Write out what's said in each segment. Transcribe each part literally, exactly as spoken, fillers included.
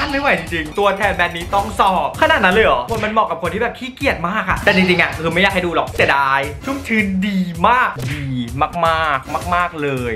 านไม่ไหวจริงๆตัวแทนแบรนด์นี้ต้องสอบขนาดนั้นเลยเหรอคนมันเหมาะกับคนที่แบบขี้เกียจมากอะแต่จริงๆอะคือไม่อยากให้ดูหรอกเสียดายชุ่มชื้นดีมากดีมากๆมากๆเลย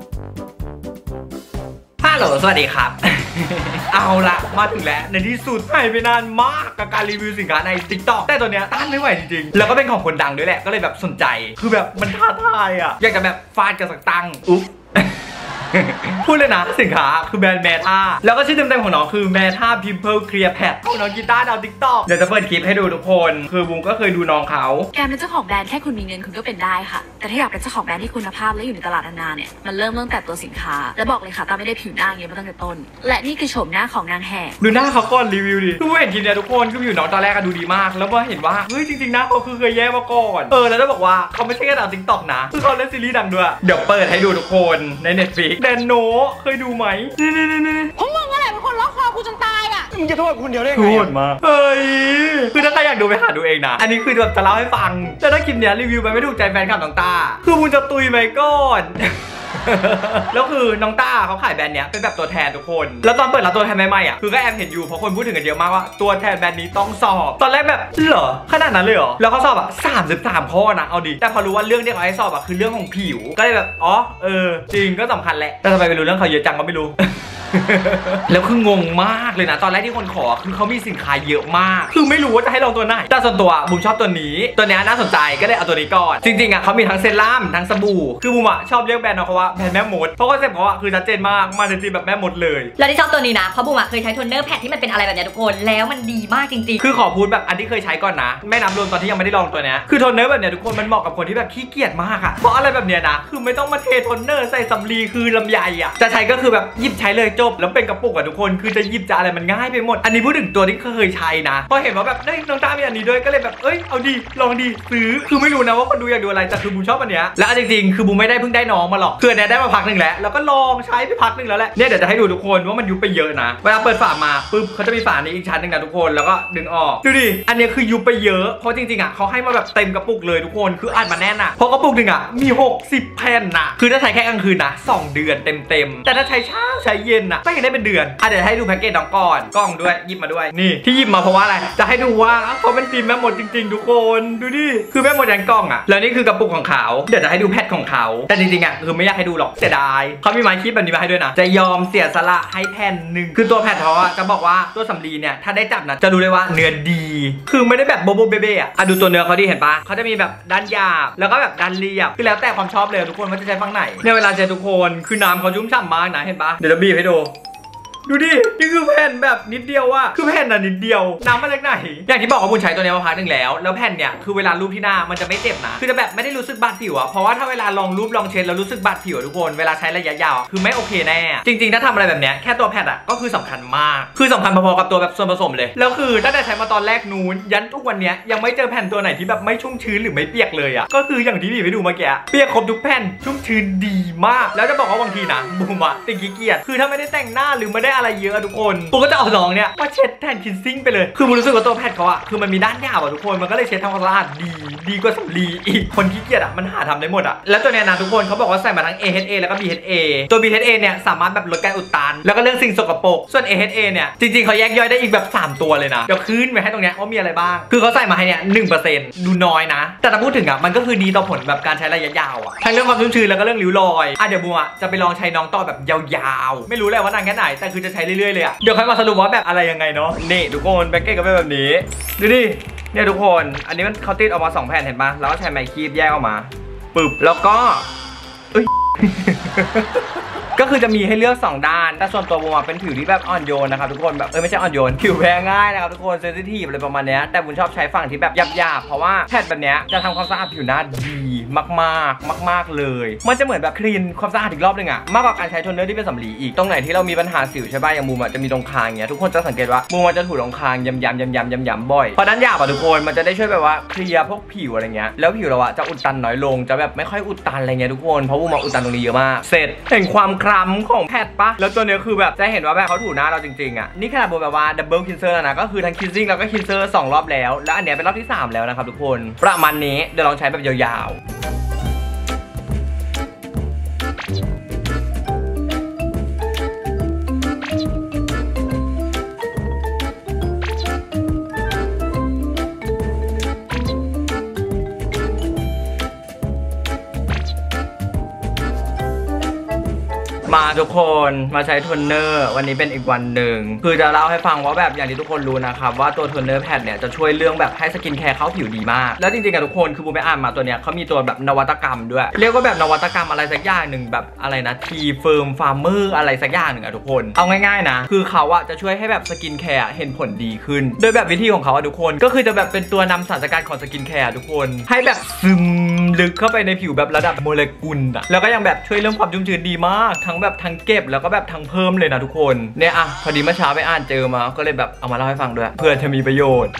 ฮัลโหลสวัสดีครับ เอาละมาถึงแล้วในที่สุดหายไปนานมากกับการรีวิวสินค้าใน ติ๊กต็อก แต่ตัวเนี้ยต้านไม่ไหวจริงๆแล้วก็เป็นของคนดังด้วยแหละก็เลยแบบสนใจคือแบบมันท้าทายอ่ะอยากจะแบบฟาดกันสักตังอุ๊บ พูดเลยนะสินค้าคือแบรนด์แมท่าแล้วก็ชื่อเต็มๆของน้องคือแมท่า Pimple Clear Pad ของน้องกีตาร์ดาว ติ๊กต็อก เดี๋ยวจะเปิดคลิปให้ดูทุกคนคือบุ้งก็เคยดูน้องเขาแกเป็นเจ้าของแบรนด์แค่คุณมีเงินคุณก็เป็นได้ค่ะแต่ถ้าอยากเป็นเจ้าของแบรนด์ที่คุณภาพและอยู่ในตลาดนานๆเนี่ยมันเริ่มตั้งแต่ตัวสินค้าและบอกเลยค่ะตาไม่ได้ผิวหน้าอย่างเงี้ยมาตั้งแต่ต้นและนี่คือโฉมหน้าของนางแหกดูหน้าเขาก่อนรีวิวดิคือเห็นทีเนี้ยทุกคนคือผิวน้องตอนแรกก็ดูดีมากแล้วพอเห็นว่าเฮ้ยจริงๆนะเขาคือเคยแย่มาก่อนเออแล้วจะบอกว่าเขาไม่ใช่แค่ดาว ติ๊กต็อก นะคือเขาเล่นซีรีส์ดังด้วยเดี๋ยวเปิดให้ดูทุกคนใน เน็ตฟลิกซ์ แดนโนเคยดูไหมนี่นี่นี่นี่พวกมึงอะไรเป็นคนล็อกคอกูจนตายอ่ะมึงจะโทษคนเดียวได้ไงโทษมาเฮ้ยคือถ้าใครอยากดูไปหาดูเองนะอันนี้คือแบบจะเล่าให้ฟังแต่ถ้าคลิปเนี้ยรีวิวไปไม่ถูกใจแฟนคลับน้องตาคือมึงจะตุยไปก่อนแล้วคือน้องต้าเขาขายแบรนด์เนี้ยเป็นแบบตัวแทนทุกคนแล้วตอนเปิดรับตัวแทนใหม่ๆอ่ะคือก็แอบเห็นอยู่เพราะคนพูดถึงกันเยอะมากว่าตัวแทนแบรนด์นี้ต้องสอบตอนแรกแบบเหรอขนาดนั้นเลยเหรอแล้วเขาสอบอ่ะสามสิบสามข้อนะเอาดิแต่พอรู้ว่าเรื่องที่เขาให้สอบอ่ะคือเรื่องของผิวก็เลยแบบอ๋อเออจริงก็สำคัญแหละแต่ทำไมไปรู้เรื่องเขาเยอะจังก็ไม่รู้ แล้วคืองงมากเลยนะตอนแรกที่คนขอคือเขามีสินค้าเยอะมากคือไม่รู้ว่าจะให้ลองตัวไหนแต่ส่วนตัวบุมชอบตัวนี้ตัวนี้น่าสนใจก็เลยเอาตัวนี้ก่อนจริงๆอ่ะเขามีทั้งเซรั่มทั้งสบู่คือบุมอ่ะชอบเรียกแบรนด์เขาว่าแบรนด์แม่มดเพราะว่าเซ็ปเขาอ่ะคือชัดเจนมากมาในทีแบบแม่มดเลยแล้วที่ชอบตัวนี้นะเพราะบุมอ่ะเคยใช้โทนเนอร์แพดที่มันเป็นอะไรแบบนี้ทุกคนแล้วมันดีมากจริงๆคือขอพูดแบบอันที่เคยใช้ก่อนนะไม่นับรวมตอนที่ยังไม่ได้ลองตัวนี้คือโทนเนอร์แบบเนี้ยทุกคนมันเหมาะกับคนที่แบบขี้เกียจมากอ่ะเพราะอะไรแบบเนี้ยนะคือไม่ต้องมาเทโทนเนอร์ใส่สำลีคือลำไยอ่ะจะใช้ก็คือแบบหยิบใช้เลยจบแล้วเป็นกระปุกทุกคนคือจะหยิบจะอะไรมันง่ายไปหมดอันนี้พูดถึงตัวที่เคยใช้นะพอเห็นว่าแบบได้น้องตามีอันนี้ด้วยก็เลยแบบเอ้ยเอาดีลองดีซื้อคือไม่รู้นะว่าคนดูอยากดูอะไรแต่คือบูมชอบอันเนี้ยแล้วจริงๆคือบูมไม่ได้เพิ่งได้น้องมาหรอกคือเนี่ยได้มาพักหนึ่งแล้วแล้วก็ลองใช้ไปพักหนึ่งแล้วแหละเนี่ยเดี๋ยวจะให้ดูทุกคนว่ามันยุบไปเยอะนะเวลาเปิดฝามาปุ๊บเขาจะมีฝานี้อีกชั้นหนึ่งนะทุกคนแล้วก็ดึงออกดูดิอันนี้คือยุบไปเยอะเพราะจริงๆอ่ะเขาให้มาแบบเต็มกระปุกเลยทุกคนคืออัดมาแน่นอ่ะเพราะกระปุกหนึ่งอ่ะมีหกสิบแผ่นน่ะคือถ้าใช้แค่กลางคืนนะสองเดือนเต็มๆแต่ถ้าใช้เช้าใช้เย็นน่ะก็ยังได้เป็นเดือนอ่ะเดี๋ยวให้ดูแพ็กเกจน้องก่อนกล้องด้วยหยิบมาด้วยนี่ที่หยิบมาเพราะว่าอะไรจะให้ดูว่าเขาเป็นทีมแม่หมดจริงๆทุกคนดูดิคือแม่หมดยันกล้องอ่ะแล้วนี่คือกระปุกของเขาเดี๋ยวจะให้ดูแพทของเขาแต่จริงๆอ่ะคือไม่อยากให้ดูหรอกเสียดายเขามีไม้คีบแบบนี้มาให้ด้วยนะจะยอมเสียสละให้แผ่นหนึ่งคือตัวแพทเขาอ่ะจะบอกว่าตัวสำลีเนี่ยถ้าได้จับนะจะดูเลยว่าเนื้อดีคือไม่ได้แบบโบโบเบเบ้อ่ะดูตัวเนื้อเขาดิเห็นปะเขาจะมีแบบด้านหยาบแล้วก็แบบด้านเรียบคือแล้วแต่ความชอบเลยทุกคนว่าจะใช้ฝั่งไหนในเวลาใช้ทุกคนคือน้ำเขาชุ่มฉ่ำมากนะเห็นปะเดี๋ยวจะบีบให้ดูดูดินี่คือแผ่นแบบนิดเดียวอะคือแผ่นน่ะนิดเดียวน้ำมาจากไหนอย่างที่บอกว่าบุญใช้ตัวนี้มาพักหนึ่งแล้วแล้วแผ่นเนี่ยคือเวลารูปที่หน้ามันจะไม่เจ็บนะคือจะแบบไม่ได้รู้สึกบาดผิวอะเพราะว่าถ้าเวลาลองรูปลองเช็ดแล้วรู้สึกบาดผิวทุกคนเวลาใช้ระยะยาวคือไม่โอเคแน่จริงๆถ้าทำอะไรแบบเนี้ยแค่ตัวแผ่นอะก็คือสำคัญมากคือสำคัญพอๆกับตัวแบบส่วนผสมเลยแล้วคือตั้งแต่ใช้มาตอนแรกนู้นยันทุกวันนี้ยังไม่เจอแผ่นตัวไหนที่แบบไม่ชุ่มชื้นหรือไม่เปียกเลยอะก็คืออย่างที่พี่ไปดูเมื่อกี้เปียกครบทุกแผ่นชุ่มชื้นดีมากแล้วจะบอกว่าบางทีนะบูมอะติดขี้เกียจคือถ้าไม่ได้แต่งหน้าหรือไม่ได้อะไรเยอะทุกคนกูก็จะเอาน้องเนี่ยมาเช็ดแผ่นคินซิ่งไปเลยคือมึงรู้สึกว่าตัวแผ่นเขาอะคือมันมีด้านหยาบอะทุกคนมันก็เลยเช็ดทำความสะอาดดีดีกว่าสำลีอีกคนขี้เกียจอะมันหาทำได้หมดอะแล้วตัวเนี้ยนะทุกคนเขาบอกว่าใส่มาทั้ง เอ เอช เอ แล้วก็ บี เอช เอ ตัว บี เอช เอ เนี่ยสามารถแบบลดการอุดตันแล้วก็เรื่องสิ่งสกปรกส่วน เอ เอช เอ เนี่ยจริงๆเขาแยกย่อยได้อีกแบบสามตัวเลยนะเดี๋ยวขึ้นไปให้ตรงเนี้ยว่ามีอะไรบ้างคือเขาใส่มาให้เนี่ย หนึ่งเปอร์เซ็นต์ ดูน้อยนะแต่ถ้าพูดถึงอะมันก็คือดีต่อผลแบบการใช้ระยะยาวอะทั้งเรื่องความชุ่มชื้นแล้วก็เรื่องริ้วรอยอ่ะเดี๋ยวบูอะจะไปลองใช้น้องต่อแบบยาวๆไม่รู้แหละว่านานแค่ไหนแต่คือจะใช้เรื่อยๆเลยอะเดี๋ยวค่อยมาสรุปว่าแบบอะไรยังไงเนาะนี่ทุกคนแพ็กเกจก็เป็นแบบนี้ดูดิเนี่ยทุกคนอันนี้มันเขาติดออกมาสองแผ่นเห็นปะแล้วก็ใช้ไม้คีบแยกออกมาปึ๊บแล้วก็เอ้ย ก็คือจะมีให้เลือกสองด้านแต่ส่วนตัวบูมเป็นผิวที่แบบอ่อนโยนนะครับทุกคนแบบเออไม่ใช่อ่อนโยนผิวแพ้ง่ายนะครับทุกคนเซนซิทีฟอะไรประมาณนี้แต่บูมชอบใช้ฝั่งที่แบบหยาบๆเพราะว่าแผ่นแบบนี้จะทำความสะอาดผิวหน้าดีมากๆมากๆเลยมันจะเหมือนแบบคลีนความสะอาดอีกรอบนึงอะมากกว่าการใช้โทนเนอร์ที่เป็นสำลีอีกตรงไหนที่เรามีปัญหาสิวใช่ป่ะอย่างบูมจะมีตรงคางอย่างเงี้ยทุกคนจะสังเกตว่าบูมจะถูตรงคางย้ำๆย้ำๆย้ำๆบ่อยเพราะด้านหยาบอะทุกคนมันจะได้ช่วยแบบว่าเคลียร์พวกผิวอะไรเงี้ยแล้วผิวเราอะจะอุดตันน้อยลงจะแบบไม่ค่อยอุดตันอะไรเงี้ยทุกคนเพราะบูมอุดตันตรงนี้เยอะมากเสร็จเห็นความคล้ำของแพทปะแล้วตัวนี้คือแบบจะเห็นว่าแบบเขาถูหน้าเราจริงๆอ่ะนี่ขนาดบูมแบบว่าดับเบิลคินเซอร์นะก็คือทั้งคินซิ่งแล้วก็คินเซอร์สองรอบแล้วแล้วอันเนี้ยเป็นรอบที่สามแล้วนะครับทุกคนประมาณนี้เดี๋ยวลองใช้แบบยาวๆทุกคนมาใช้โทนเนอร์วันนี้เป็นอีกวันหนึ่งคือจะเล่าให้ฟังว่าแบบอย่างที่ทุกคนรู้นะครับว่าตัวโทนเนอร์แพดเนี่ยจะช่วยเรื่องแบบให้สกินแคร์เข้าผิวดีมากแล้วจริงๆกับทุกคนคือบูมไปอ่านมาตัวเนี้ยเขามีตัวแบบนวัตกรรมด้วยเรียกว่าแบบนวัตกรรมอะไรสักอย่างหนึ่งแบบอะไรนะทีเฟิร์มฟาร์มเมอร์อะไรสักอย่างหนึ่งอะทุกคนเอาง่ายๆนะคือเขาอะจะช่วยให้แบบสกินแคร์เห็นผลดีขึ้นโดยแบบวิธีของเขาอะทุกคนก็คือจะแบบเป็นตัวนำสารสกัดของสกินแคร์ทุกคนให้แบบซึมลึกเข้าไปในผิวแบบระดับโมเลกุลอะแล้วก็ยังแบบช่วยเรื่องความชุ่มชื้นดีมากทั้งแบบทั้งเก็บแล้วก็แบบทั้งเพิ่มเลยนะทุกคนเนี่ยอะพอดีเมื่อเช้าไปอ่านเจอมาก็เลยแบบเอามาเล่าให้ฟังด้วยเพื่อจะมีประโยชน์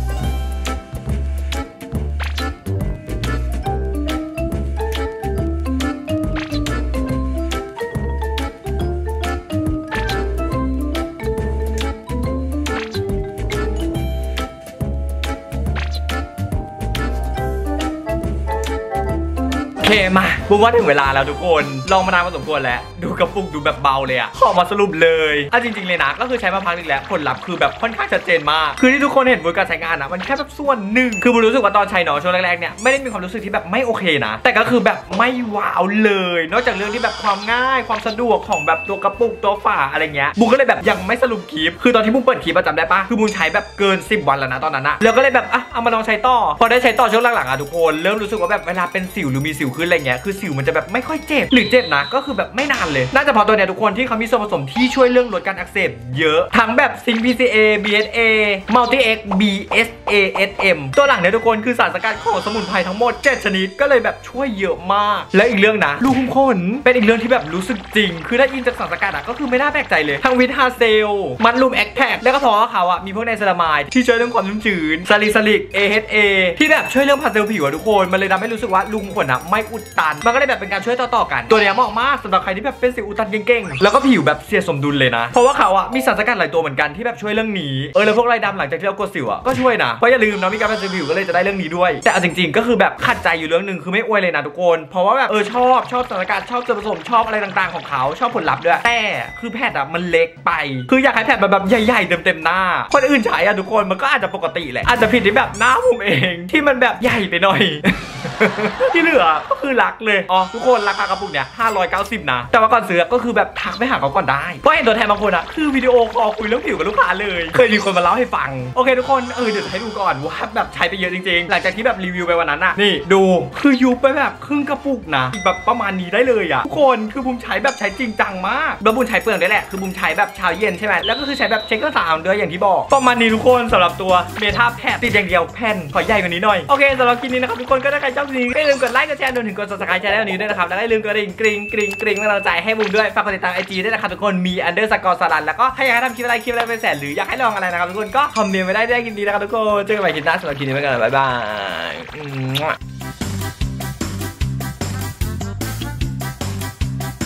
โอเคมาบุ้งว่าถึงเวลาแล้วทุกคนลองมานานพอสมควรแล้วดูกระปุกดูแบบเบาเลยอะขอมาสรุปเลยอ่ะจริงๆเลยนะก็คือใช้มาพักนึงแล้วผลลัพธ์คือแบบค่อนข้างชัดเจนมากคือที่ทุกคนเห็นบนการใช้งานอะมันแค่แบบส่วนหนึ่งคือบุ้งรู้สึกว่าตอนใช้เนาะช่วงแรกๆเนี่ยไม่ได้มีความรู้สึกที่แบบไม่โอเคนะแต่ก็คือแบบไม่ว้าวเลยนอกจากเรื่องที่แบบความง่ายความสะดวกของแบบตัวกระปุกตัวฝาอะไรเงี้ยบุ้งก็เลยแบบยังไม่สรุปคลิปคือตอนที่บุ้งเปิดคลิปจำได้ปะคือบุ้งใช้แบบเกินสิบวันแล้วนะตอนนั้นอะแล้วก็เลยแบบอ่ะเอามาลองใช้ต่อพอได้ใช้ต่อช่วงหลังๆอะทุกคนเริ่มรู้สึกว่าแบบเวลาเป็นสิวหรือมีสิวขึ้นอะไรเงี้ยคือสิวมันจะแบบไม่ค่อยเจ็บหรือเจ็บนะก็คือแบบไม่นานเลยน่าจะพอตัวเนี้ยทุกคนที่เขามีส่วนผสมที่ช่วยเรื่องลดการอักเสบเยอะทั้งแบบซิงค์ พี ซี เอ บี เอส เอ Multi X บี เอส เอ เอส เอ็ม ตัวหลังเนี่ยทุกคนคือสารสกัดของสมุนไพรทั้งหมดเจ็ดชนิดก็เลยแบบช่วยเยอะมากและอีกเรื่องนะรูขุมขนเป็นอีกเรื่องที่แบบรู้สึกจริงคือถ้าอินจากสารสกัดอะก็คือไม่น่าแปลกใจเลยทั้งวิตาเซลมัดลูมแอคแท็กแล้วก็เพราะว่าเขาอะมีพวกไนซาลามายที่ช่วยเรื่องความชุ่มชื้นซาลิซาลิก เอ เอช เอ ที่แบบช่วยเรื่องพาสเซลผิวอะทุกคนมันเลยทำให้รู้สึกว่ารูขุมขนอะไม่อุดตันมันก็เลยแบบเป็นการช่วยต่อๆกันตัวเนี้ยเหมาะมากสำหรับใครที่แบบเป็นสิวอุดตันเก่งๆแล้วก็ผิวแบบเสียสมดุลเลยนะเพราะว่าเขาอะมีสารสกัดหลายตัวเหมือนกันที่แบบช่วยเรื่องนี้เออแล้วพวกไรดำหลังจากที่เรากดสิวอะก็ช่วยนะเพราะอย่าลืมนะมีการเป็นสิวผิวก็เลยจะได้เรื่องนี้ด้วยแต่เอาจริงๆก็คือแบบขัดใจอยู่เรื่องนึงคือไม่อวยเลยนะทุกคนเพราะว่าแบบเออชอบชอบสารสกัดชอบส่วนผสมชอบอะไรต่างๆของเขาชอบผลลัพธ์ด้วยแต่คือแพทอะมันเล็กไปคืออยากให้แพทแบบใหญ่ๆเต็มๆหน้าคนอื่นใช้อะทุกคนมันก็อาจจะปกติแหละอาจจะผิดที่แบบหน้าผมเองที่มันแบบใหญ่ไปหน่อย ที่เหลือก็คือรักเลยอ๋อทุกคนราคากระปุกเนี่ยห้าร้อยเก้าสิบนะแต่ว่าก่อนซื้อก็คือแบบทักไปหาเขาก่อนได้เพราะเห็นตัวแทนบางคนอะคือวิดีโอคอลคุยเรื่องผิวกับลูกค้าเลยเคยมีคนมาเล่าให้ฟังโอเคทุกคนเออเดี๋ยวให้ดูก่อนว่าแบบใช้ไปเยอะจริงๆหลังจากที่แบบรีวิวไปวันนั้นอะนี่ดูคือยุบไปแบบครึ่งกระปุกนะแบบประมาณนี้ได้เลยอะทุกคนคือบุมใช้แบบใช้จริงจังมากแล้วบุมใช้เปลืองได้แหละคือบุมใช้แบบเช้าเย็นใช่ไหมแล้วก็คือใช้แบบเช็คเครื่องสำอางด้วยอย่างที่บอกประมาณนี้ทุกคนสำหรับตัวเมทาแพดติดอย่างเดียวแผ่นขอใหญ่กว่านี้หน่อยโอเคสำหรับคลิปนี้นะครับทุกคนก็ถ้าใครชอบคลิปนี้ก็อย่าลืมกดไลค์กดแชร์รวมถึงกด ซับสไครบ์ ช่องนี้ด้วยนะครับแล้วก็อย่าลืมกระดิ่งกริ๊งกริ๊งกริ๊งเป็นกำลังใจให้บุมด้วยฝากกดติดตามไอจีด้วยนะครับทุกคนมีอันเดอร์สกอร์สลันแล้วก็ถ้าอยากให้ทำคลิปอะไรคลิปอะไรเป็นแสนหรืออยากให้ลองอะไรนะครับทุกคนก็คอมเมนต์ไว้ได้ได้ยินดีนะครับทุกคนเจอกันใหม่คลิปหน้าสำหรับคลิปนี้ไปกันบ๊ายบาย